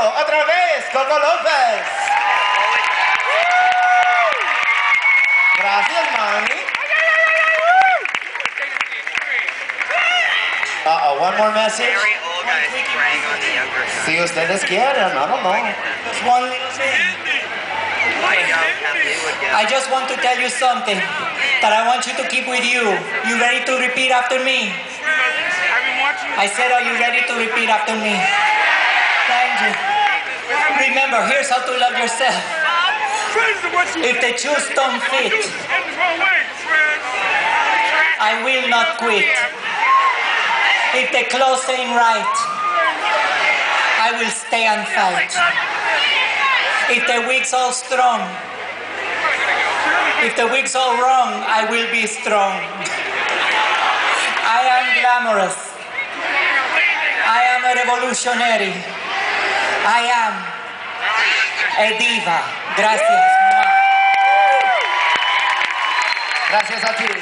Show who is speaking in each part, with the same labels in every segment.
Speaker 1: otra vez, Coco López. Gracias, mami. One more message.
Speaker 2: Very old guys preying on the younger guys.
Speaker 1: Si ustedes quieren, I don't know.
Speaker 3: Just one little thing. I just want to tell you something that I want you to keep with you. You ready to repeat after me? I said, are you ready to repeat after me? Thank you. Remember, here's how to love yourself. If the shoes don't fit, I will not quit. If the clothes ain't right, I will stay and fight. If the wig's all strong, if the wig's all wrong, I will be strong. I am glamorous. I am a revolutionary. I am a diva. Gracias.
Speaker 1: Gracias a ti.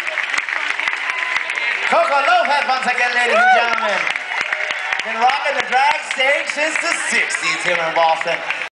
Speaker 1: Coco Lopez, once again, ladies and gentlemen. Been rocking the drag stage since the 60s here in Boston.